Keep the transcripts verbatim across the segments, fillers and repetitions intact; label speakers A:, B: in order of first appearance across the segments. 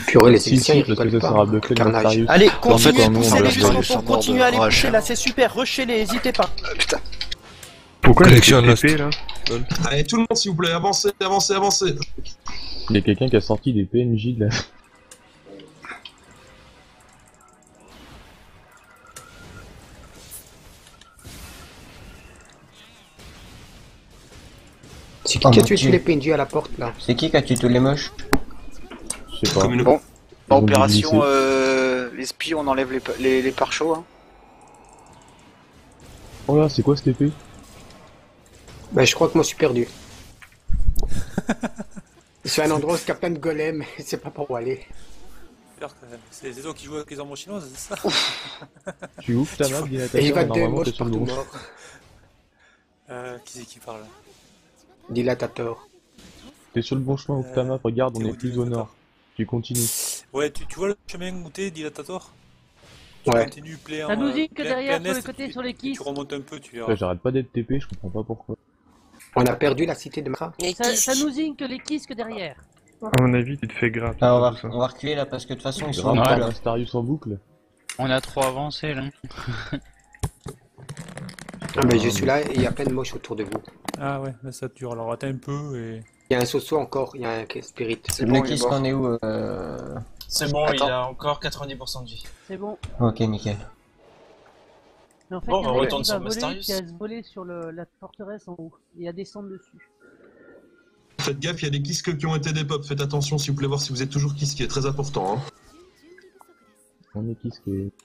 A: Purée, les
B: Si,
A: Égyptiens,
B: si,
A: ils
B: parce que
A: rigolent
B: ça
A: pas.
B: sera buffé dans
A: Carnage.
B: Sarius.
C: Allez,
B: En
C: continuez,
B: fait, nous, on
C: poussez
B: va
C: les
B: faire
C: jusqu'au
B: des
C: fond,
D: standards
C: continuez à
D: de
C: les
D: rage.
C: pousser là, c'est super, rushez-les, n'hésitez pas.
D: Ah, putain.
E: Pourquoi il y a
F: Collection
E: des T P là?
G: Allez, tout le monde s'il vous plaît, avancez, avancez, avancez.
B: Il y a quelqu'un qui a sorti des P N J de la...
A: C'est
H: Oh,
A: qui qui a
H: mon
A: tué
H: Dieu.
A: tous les P N J à la porte là?
H: C'est qui qui a tué tous les moches?
B: Je sais pas.
G: Comme une-
D: Bon,
B: Ils ont
D: opération
B: glissé.
D: euh, les spies, on enlève les, pa- les, les pare-chauds. Hein.
B: Oh là, c'est quoi cette épée?
A: Bah, je crois que moi je suis perdu. C'est un endroit où il y a plein de golems, c'est pas pour où aller.
I: C'est les autres qui jouent avec les armes chinoises, c'est ça?
B: Tu ouvres ta map,
A: Et il
B: dilatateur,
A: va de
B: normalement t'es
A: moches
B: sur le
A: partout
B: gros.
A: mort.
I: Euh, qui c'est qui parle là?
A: Dilatator.
B: T'es sur le bon chemin, ouvre ta map, regarde, on
I: T'es
B: est
I: où,
B: plus au nord. Tu continues.
I: Ouais, tu, tu vois le chemin où t'es, Dilatator? Tu
A: Ouais.
I: continues plein.
J: Ça nous dit que
I: plein-
J: derrière,
I: plein
J: sur le
I: est,
J: côté,
I: tu-
J: sur les
I: Tu
J: kisses.
I: remontes un peu, tu verras.
B: Ouais, j'arrête pas d'être T P, je comprends pas pourquoi.
A: On a perdu la cité de Mara.
J: Ça, ça nous dit que les kisses que derrière.
E: À mon avis, tu te fais gratter.
H: Ah, on, va,
E: tout ça.
H: on va reculer là parce que de toute façon ils sont
B: Grave,
H: en
B: t'as
H: là.
B: un Starius en boucle.
F: On a trop avancé là.
A: Ah, mais je suis là et il y a plein de moches autour de vous.
I: Ah ouais, là ça dure. Alors attends un peu et.
A: Il y a un Soso encore, il y a un Spirit.
D: C'est
H: Le
D: bon, il est
H: kiss
D: mort.
H: qu'on est où euh...
K: C'est bon, il
D: Attends.
K: a encore quatre-vingt-dix pour cent de vie.
J: C'est bon.
H: Ok, nickel.
J: Mais en fait,
K: Bon,
J: il y
K: on
J: en a
K: retourne
J: qui
K: sur
J: va voler,
K: Mastarius.
J: qui va se voler sur le, la forteresse en haut et à descendre dessus.
G: Faites gaffe, il y a des kisques qui ont été des pop. Faites attention s'il vous plaît, voir si vous êtes toujours kiss, qui est très important. Hein.
B: On est qui ce qui est...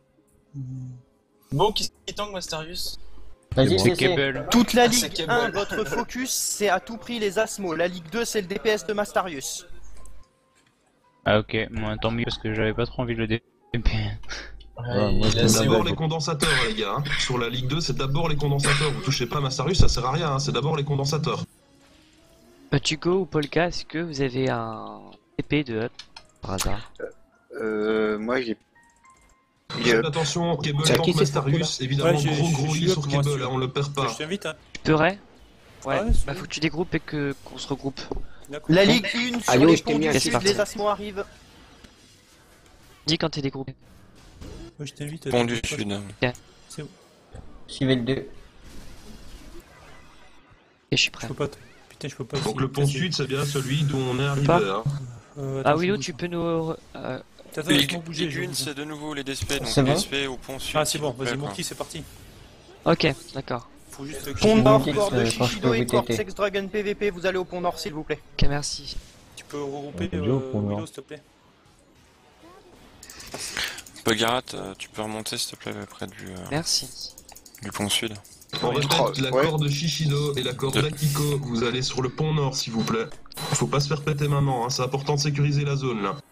K: Bon, qui qui tank Mastarius?
H: Vas-y,
F: C'est
H: c'est c'est.
F: Kebel.
C: Toute la
K: Ah,
C: Ligue
K: c'est Cable.
C: un, votre focus, c'est à tout prix les Asmos. La Ligue deux, c'est le D P S de Mastarius.
F: Ah ok, moi tant mieux parce que j'avais pas trop envie de le D P.
B: Ouais, moi,
K: il
B: je
K: a
G: C'est
B: me
K: assez
G: d'abord
B: bug.
G: les condensateurs, les gars. Hein. Sur la Ligue deux, c'est d'abord les condensateurs. Vous touchez pas Mastarius, ça sert à rien. Hein. C'est d'abord les condensateurs.
L: Tugo ou Polka, est-ce que vous avez un épée de up par hasard?
D: Euh, moi, il est. Il est
G: Faites
D: up.
G: attention, Cable
A: C'est à
G: tank
A: qui, c'est
G: Mastarius. Évidemment,
I: Ouais, j'ai-
G: gros
I: je-
G: gros
I: je
G: hit
I: suis
G: sur
I: up, moi,
G: Cable,
I: sur-
G: là, on le perd pas.
I: Je t'invite, hein.
L: Tu pourrais? Ouais,
I: Ah ouais, c'est
L: bah
I: bon.
L: faut que tu dégroupes et que qu'on se regroupe.
I: D'accord.
C: La Ligue un, sur
A: Allô,
C: les
A: je t'ai
C: ponts
A: mis
C: du
A: un
C: sud,
L: kiss.
C: les Asmos arrivent.
L: Dis quand t'es dégroupé.
I: Ouais, je t'invite.
F: Pont du
I: euh,
F: sud.
I: C'est où?
H: Suivez le deux.
L: Et je suis
I: Je
L: prêt.
I: peux pas. te- Putain, je peux pas.
G: Donc
I: si-
G: le pont
I: putain,
G: sud, c'est bien celui d'où on est arrivé.
L: Pas.
G: Hein.
I: c'est- euh, attends,
L: Ah
I: je
L: Willow,
I: bouge.
L: tu peux nous... Euh,
I: Attends,
F: Ligue
I: laisse-moi bouger. je
F: une,
I: bouge.
F: c'est de nouveau les D S P, donc
H: C'est
F: les
H: bon
F: D S P au pont sud.
I: Ah, c'est
F: s'il
I: bon,
F: vous plaît,
I: vas-y,
F: quoi.
I: Monkey, c'est parti.
L: ok, d'accord.
I: Faut juste que
C: Pont
H: Bon,
C: nord,
H: kiss,
C: corps de
H: euh, quand je peux
C: Shishido et
H: V T T.
C: Cortex Dragon P V P, vous allez au pont nord s'il vous plaît.
L: Ok, merci.
I: tu peux regrouper
B: On est déjà au
I: euh,
B: pont nord.
I: Willow, s'il te plaît.
F: Bogarat, euh, tu peux remonter s'il te plaît près du, euh,
L: Merci.
F: du pont sud.
G: On
D: Oui,
G: répète,
D: trois,
G: la
D: ouais.
G: corde Shishido et la corde
F: Deux.
G: d'Akiko, vous allez sur le pont nord s'il vous plaît. Faut pas se faire péter maman, hein. C'est important de sécuriser la zone là.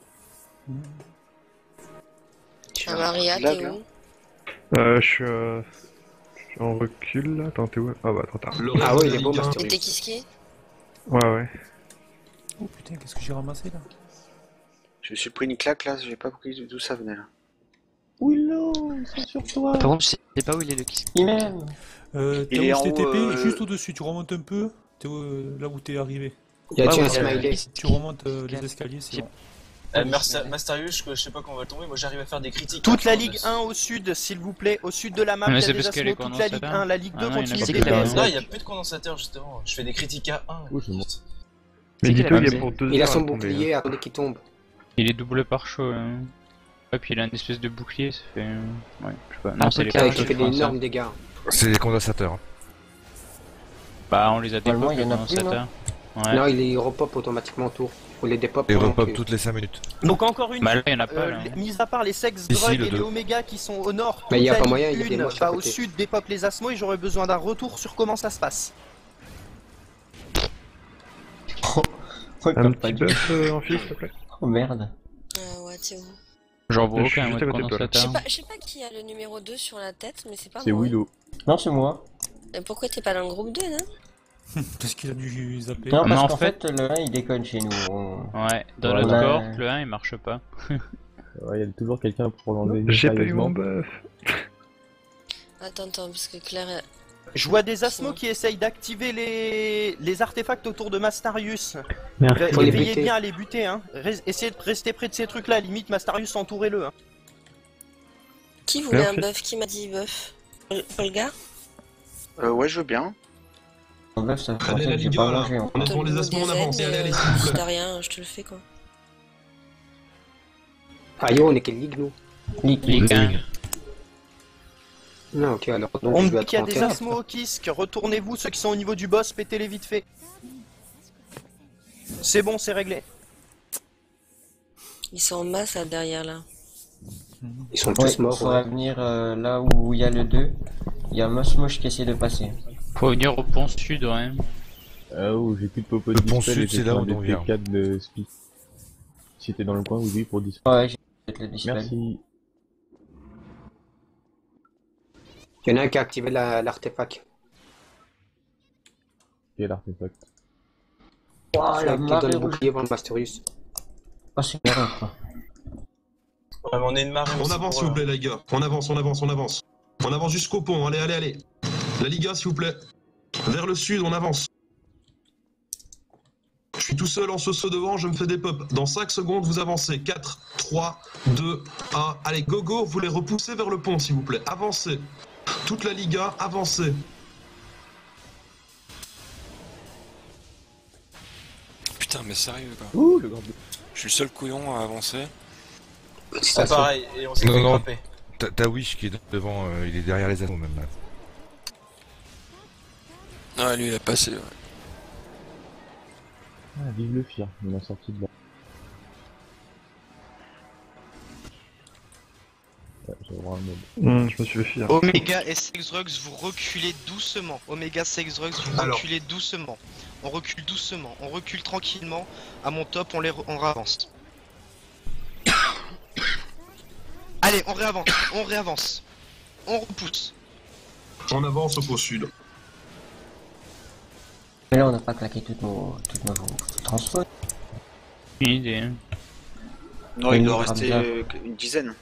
D: Tiens,
M: Maria,
D: lag,
M: t'es
D: là.
M: où?
E: Euh, je suis, euh, je suis en recul là. Attends, t'es où? Ah bah, trop tard.
G: Le
A: Ah
G: reste
A: ouais,
G: de
A: il
G: la
A: est beau,
G: Ligue un,
A: Master.
M: Et t'es kisqué?
E: Ouais, ouais.
I: Oh putain, qu'est-ce que j'ai ramassé là?
D: Je me suis pris une claque là, j'ai pas compris d'où ça venait là.
B: Willow, ils sont sur toi.
L: Par contre, je sais pas où il est le kiss.
H: Il m'aime.
I: Euh,
D: Il
I: t'as
D: est
I: où
D: en
I: je t'ai
D: haut,
I: T P?
D: euh,
I: Juste au-dessus, tu remontes un peu. T'es euh, là où t'es arrivé.
A: Il y a
L: Ouais,
A: tué un
L: ouais,
A: Smiley.
I: Tu remontes euh, les
L: Ok.
I: escaliers, c'est
L: J'ai-
I: bon.
K: Euh, Mersa- Mastarius, je sais pas quand on va tomber, moi j'arrive à faire des critiques.
C: Toute la
K: hein,
C: Ligue
K: sur-
C: un au sud s'il vous plaît, au sud de la map,
F: Mais
C: il y a
F: c'est
C: des
F: parce qu'elle est
C: Asmos, toute la Ligue
F: condensataire.
C: un, la Ligue deux
F: Ah non, il y en a
C: continue
F: pas
C: ses
F: qui
C: D P S.
F: sont
K: Là, il y a plus de condensateur justement. Je fais des critiques à un.
B: Oui, je monte.
E: Mais
L: C'est
E: dis-toi,
L: quelle
E: il
L: heure
E: est pour deux
A: Il a
E: heures
A: son
E: à tomber,
A: bouclier, attendez qu'il tombe.
F: Il est double par chaud. Hein. Et puis il a une espèce de bouclier, ça fait. euh, Ouais, je sais pas.
L: Ah,
F: Non, c'est les
L: Polka,
A: Ouais,
F: pare
A: qui fait d'énormes dégâts.
F: C'est les condensateurs. Bah, on les a
H: Normalement,
F: dépop,
H: il y
F: les
H: en a plus,
F: condensateurs. Ouais.
A: Non, il les repop automatiquement autour. Faut les dépop.
F: Et
A: pendant
F: repop
A: que-
F: toutes les cinq minutes.
C: Donc encore une
F: Bah là, il y en a pas
C: euh,
F: là.
C: les-
F: hein.
C: mis à part les sex
F: Ici,
C: drugs
F: le
C: et les
F: deux.
C: oméga qui sont au nord,
A: Mais il y a
C: toute
A: pas
C: la
A: moyen,
C: Ligue
A: il y a des
C: une
A: moches à
C: va au
A: côté.
C: sud dépop les Asmos et j'aurais besoin d'un retour sur comment ça se passe.
E: Un petit buff euh, en fil, s'il te plaît.
H: Oh merde.
M: Ah ouais, t'es où?
F: J'en vois
E: Je suis
F: aucun,
E: juste
F: moi,
E: à
F: de
E: côté de toi, là.
M: Je sais
F: condensateur.
M: pas, je sais pas qui a le numéro deux sur la tête, mais c'est pas
B: C'est
M: moi.
B: Willow.
H: Non, c'est moi.
M: Et pourquoi t'es pas dans le groupe deux, non?
I: Parce qu'il a dû zapper.
H: Non,
F: Mais
H: parce
F: en
H: qu'en
F: fait-
H: fait, le un il déconne chez nous. On-
F: Ouais, dans
H: Ouais,
F: notre
H: on a-
F: cohorte, le un il marche pas.
B: Ouais, il y a toujours quelqu'un pour l'enlever.
E: J'ai pas eu
B: mystérieusement.
E: mon buff.
M: Attends, attends, parce que Claire,
C: Je vois des asmos qui essayent d'activer les... les artefacts autour de Mastarius.
A: Merde,
C: Ré-
A: faut les
C: Veillez
A: buter.
C: bien à les buter, hein. Res- Essayez de rester près de ces trucs-là, limite Mastarius, entourez-le. Hein.
M: Qui voulait un
E: Merci.
M: buff? Qui m'a dit buff? Pol- Polga?
D: Euh, ouais, je veux bien.
H: En bref, ça fait
G: Allez,
H: longtemps
G: la
H: que j'ai
G: Liga,
H: pas
G: là.
H: mangé. hein.
G: On est devant les asmos, on avance. Allez, allez, s'il vous
M: Si
G: plaît.
M: t'as rien, je te le fais quoi.
A: Ah yo, on est quelle ligue nous?
H: Ligue.
L: Ligue un.
A: Non, ok, alors donc
C: On
A: je
C: me
A: vais
C: dit qu'il y a des
A: trente et un.
C: asmos au Kisk, retournez-vous, ceux qui sont au niveau du boss, pétez-les vite fait. C'est bon, c'est réglé.
M: Ils sont en masse là derrière là.
A: Ils sont
H: Ouais,
A: tous morts.
H: faudra
A: Ouais.
H: venir euh, là où il y a le deux. Il y a Mosh Mosh qui essaie de passer.
F: Faut venir au pont sud, ouais.
B: Ah oh, j'ai plus de popo de
E: Le pont
B: dispel
E: sud,
B: et
E: c'est
B: j'ai
E: là
B: un
E: où
B: des
E: on vient.
B: T quatre de speed. Si t'es dans le coin, oui, oui, pour dispel.
H: Ouais, j'ai peut-être le dispel.
B: Merci.
A: Il y en a un qui a activé la- l'artefact.
B: Quel artefact?
H: Oh,
A: Celui
H: la
A: qui donne
H: marée
A: le
H: rouge.
A: bouclier pour le Masterius.
H: Oh, c'est une erreur, quoi.
K: Ouais, mais on est une marée.
G: On
K: aussi
G: avance,
K: pour,
G: s'il vous
K: euh,
G: plaît, les gars. On avance, on avance, on avance. On avance jusqu'au pont. Allez, allez, allez. La Liga, s'il vous plaît. Vers le sud, on avance. Je suis tout seul en ce saut devant, je me fais des pop. Dans cinq secondes, vous avancez. quatre, trois, deux, un. Allez, go, go. Vous les repoussez vers le pont, s'il vous plaît. Avancez. Toute la Liga, avancez.
N: Putain, mais sérieux quoi.
B: Ouh, le grand bleu.
N: Je suis le seul couillon à avancer.
K: Ah, pareil, et on s'est
E: Non,
K: fait
E: non.
K: frapper.
E: T'as t'as Wish qui est devant, euh, il est derrière les anneaux même là.
N: Ah, lui il a passé, ouais.
B: Ah, vive le Fir, il m'a sorti de là. Ouais, j'ai vraiment un mode.
E: Hum, je me suis fait fier.
C: Omega et Sexdrugs, vous reculez doucement. Omega, Sexdrugs, vous
G: Alors.
C: reculez doucement. On recule doucement, on recule tranquillement. À mon top, on les re- on réavance. Allez, on réavance, on réavance. On repousse.
G: On avance au pont sud.
H: Mais là, on n'a pas claqué toutes nos, toutes nos transfos.
F: Une idée. Hein.
D: Non, il doit
H: Ramza.
D: rester euh, une dizaine.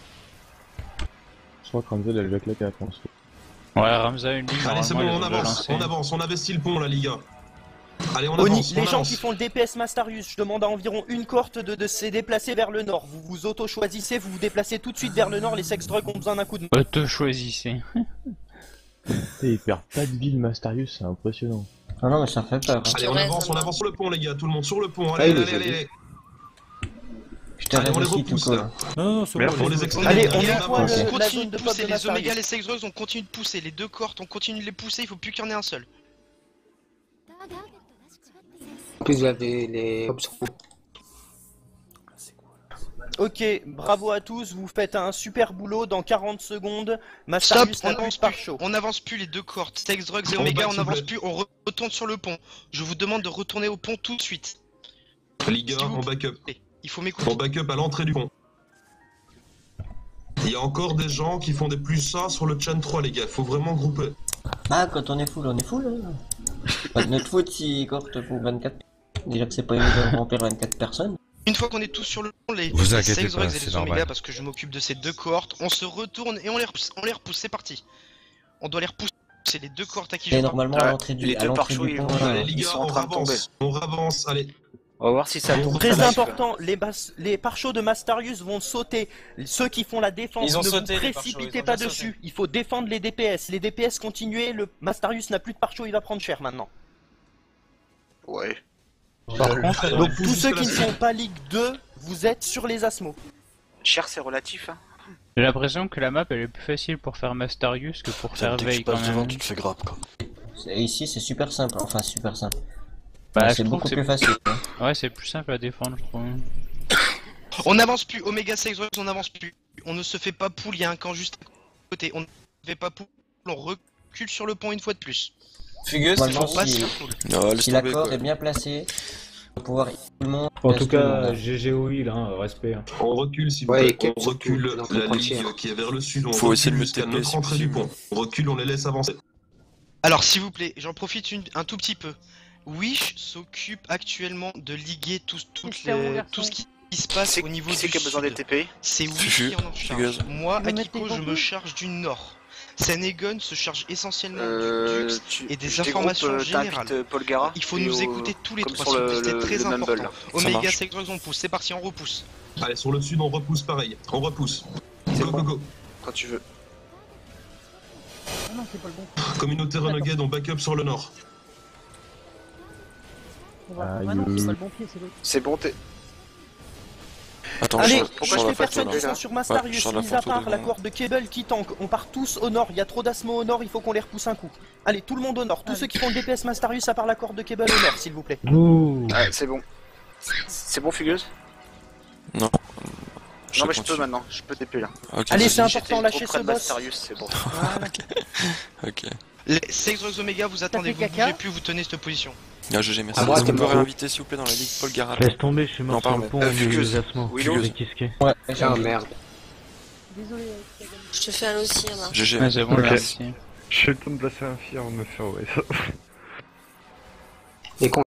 B: Je crois que Ramzel elle va claquer la transfo.
F: Ouais, Ramza, une ligne,
G: Allez, c'est bon,
F: normalement,
G: on
F: il a déjà
G: avance.
F: lancé.
G: On avance, on investit le pont, la Liga. Allez, on
C: Oni,
G: avance, on
C: les gens
G: avance.
C: qui font le D P S Mastarius, je demande à environ une cohorte de, de se déplacer vers le nord. Vous vous auto-choisissez, vous vous déplacez tout de suite vers le nord, les Sexdrugs ont besoin d'un coup de main.
F: Auto-choisissez.
B: Il perd pas de vie le Mastarius, c'est impressionnant.
H: Non, non, mais ça fait peur. hein.
G: Allez, on avance, on avance sur le pont, les gars. Tout le monde sur le pont.
A: Ah,
G: Allez,
A: il
G: allez,
A: les a
G: allez,
A: vus.
G: allez.
H: Je te
G: Allez, on les
H: aussi tout
G: repousse,
H: court.
G: là.
I: Non, non, c'est
G: Merde,
I: bon.
G: on
I: les-
G: les extend.
C: Allez, on
G: Allez,
C: nettoie
G: avance.
C: le-
L: On
C: la
L: continue
C: zone
L: de
C: de pop
L: pousser,
C: de
L: les Oméga,
C: Mastarius.
L: les Sexdrugs, on continue de pousser, les deux cohortes, on continue de les pousser, il faut plus qu'il y en ait un seul.
A: En plus, vous avez les Hobbs sur vous.
C: Ok, bravo à tous, vous faites un super boulot dans quarante secondes.
L: Stop,
C: Mastarius
L: on
C: n'a plus
L: avance
C: de par
L: plus,
C: chaud.
L: on avance plus les deux cohortes, Sexdrugs et
G: On
L: Oméga,
G: back,
L: on
G: s'il vous
L: avance
G: plaît.
L: plus, on re- retourne sur le pont. Je vous demande de retourner au pont tout de suite.
G: Liga,
L: S'il vous
G: en backup.
L: Il faut m'écouter.
G: En backup à l'entrée du pont. Il y a encore des gens qui font des plus ça sur le chain trois, les gars. Faut vraiment grouper.
H: Ah, quand on est full, on est full. Hein. Pas de notre faute si cohorte pour vingt-quatre. Déjà que c'est pas évident de remplir vingt-quatre personnes.
L: Une fois qu'on est tous sur le pont, les,
E: Vous
L: les
E: inquiétez
L: Sexdrugs
E: pas,
L: et
E: c'est
L: les
E: normal.
L: Oméga, parce que je m'occupe de ces deux cohortes, on se retourne et on les repousse, on les repousse, c'est parti. On doit les repousser, c'est les deux cohortes à qui je
H: Et
L: parle.
H: normalement, à l'entrée du,
D: les
H: à
D: deux
H: l'entrée
D: pare-choux,
H: du
D: ils
H: pont,
D: vont-
H: euh,
G: Allez, les
D: ils
G: gars,
D: sont en
G: on
D: train de tomber.
G: avance. On avance, allez.
D: On va voir si ça tourne.
C: Très
D: Ça va,
C: important, les, bas- les pare-chauds de Mastarius vont sauter. Ceux qui font la défense,
K: Ils ont
C: ne
K: sauté,
C: vous
K: les pare-chauds, ils
C: précipitez
K: ont
C: pas
K: déjà
C: dessus. Il faut défendre les D P S. Les D P S continuez, le Mastarius n'a plus de pare-chaud, il va prendre cher maintenant.
D: Ouais.
F: Par contre,
G: Allez, on
C: Donc
G: les pousse
C: tous ceux
G: jusqu'à
C: qui
G: la
C: ne
G: suite.
C: sont pas Ligue deux, vous êtes sur les Asmos.
D: Cher, c'est relatif, hein.
F: j'ai l'impression que la map elle est plus facile pour faire Mastarius que pour faire Veil quand même.
N: tu te fais grappe quoi.
H: c'est- ici, c'est super simple. Enfin, super simple.
F: Bah,
H: Ouais,
F: je
H: c'est
F: trouve
H: beaucoup
F: que
H: plus facile. hein.
F: Ouais, c'est plus simple à défendre, je trouve.
L: On n'avance plus, Oméga Sexdrugs, on n'avance plus. On ne se fait pas poule, il y a un camp juste à côté. On ne se fait pas poule, on recule sur le pont une fois de plus.
K: Fugueuse, c'est
H: Normalement,
K: bon.
L: Pas
H: si,
L: sur poule.
N: Non, laisse
H: si
N: tomber
H: l'accord
N: quoi.
H: est bien placé, on va pouvoir tout le monde.
O: En
H: laisse
O: tout
H: tout le monde,
O: cas,
H: hein.
O: G G O I, là, hein, respect. hein.
G: On recule, s'il vous
A: Ouais,
G: plaît.
A: et Cap
G: On
A: surtout,
G: recule
A: ils ont
G: la
A: compris,
G: ligne
A: hein.
G: qui est vers le sud. On
N: Faut
G: recule
N: essayer de me
G: jusqu'à
N: T P,
G: notre
N: si
G: entrée du
N: possible.
G: pont. On recule, on les laisse avancer.
L: Alors s'il vous plaît, j'en profite une- un tout petit peu. Wish s'occupe actuellement de liguer tout, toutes
J: C'est mon
L: les-
J: garçon.
L: tout ce qui se passe
D: C'est
L: au niveau
D: qui c'est
L: du
D: qui a besoin
L: sud.
D: des T P?
L: C'est Wish
N: Fufu,
L: qui en en charge.
N: fugueuse.
L: Moi,
J: Tu veux mettre
L: Akiko,
J: tes
L: je me
J: contenus
L: charge du nord. Senegon se charge essentiellement
D: Euh,
L: du Dux
D: tu-
L: et des
D: je dégroupe,
L: informations
D: euh,
L: générales.
D: t'invites, euh, Paul Gara
L: Il faut
D: et
L: nous
D: au-
L: écouter tous les
D: comme
L: trois,
D: sur
L: s'il vous
D: le-
L: plaît, c'est
D: le-
L: très
D: le Mumble,
L: important.
D: là.
L: Omega
N: marche.
L: Sex Drugs, on pousse, c'est parti, on repousse.
G: Allez, sur le sud, on repousse pareil. On repousse. Go, go, go.
D: Quand tu veux.
J: Ah non, c'est pas le bon.
G: Communauté Renegade, on backup sur le nord.
J: On va...
B: Aïe.
J: Ah non, c'est pas le bon pied, c'est l'autre.
D: C'est bon, t'es.
N: Attends,
C: Allez,
N: je,
D: pourquoi
N: je
C: je
N: sors
C: fais
N: la photo
C: personne
N: là.
C: qui
D: là.
C: sont sur
N: Ouais,
C: Mastarius,
N: je sors la
C: mis à
N: photo
C: part
N: devant.
C: la corde de Cable qui tank. On part tous au nord, il y a trop d'asmo au nord, il faut qu'on les repousse un coup. Allez, tout le monde au nord, tous ceux qui font le D P S Mastarius à part la corde de Cable au nord, s'il vous plaît.
B: Ouh.
D: Ah, c'est bon. C'est bon, Fugueuse?
N: Non.
D: Non, mais je
N: continue.
D: peux maintenant, je peux T P là.
N: Ok,
C: Allez,
N: vas-y.
C: c'est important,
D: J'étais
C: lâchez
D: trop
C: ce
D: près de
C: boss.
D: Mastarius, c'est bon.
N: Ok.
L: Les Sex Drugs Omega, vous attendez, vous
J: fait caca
L: bougez plus, vous tenez cette position.
N: Ah, G G, merci.
A: À droite,
N: Est-ce qu'on
A: t'es
N: peut
A: mort.
N: réinviter s'il vous plaît dans la ligue Paul Garat?
B: Laisse tomber, je suis
N: Non,
B: mort sur
N: pardon.
B: le pont
D: Euh,
B: du
D: Fugueuse.
B: déplacement.
D: Willows.
B: Kisqué.
H: Ouais,
A: Ah merde.
J: Désolé. euh,
M: Je te fais un aussi, Anna.
N: G G.
F: Ouais, c'est bon,
E: Ok.
F: merci.
E: J'ai eu le temps de placer un fire, me faire ouais ça.
A: Et qu'on